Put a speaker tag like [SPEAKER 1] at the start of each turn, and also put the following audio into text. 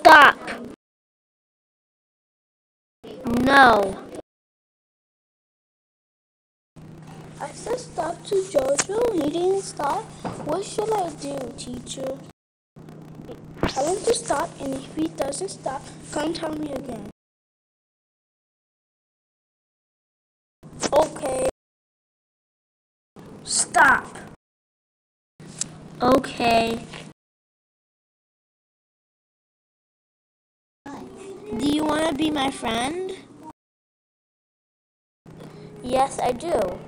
[SPEAKER 1] Stop. No.
[SPEAKER 2] I said stop to Jojo. He didn't stop. What should I do, teacher? Tell him to stop, and if he doesn't stop, come tell me again. Okay.
[SPEAKER 1] Stop. Okay. Do you want to be my friend?
[SPEAKER 2] Yes, I do.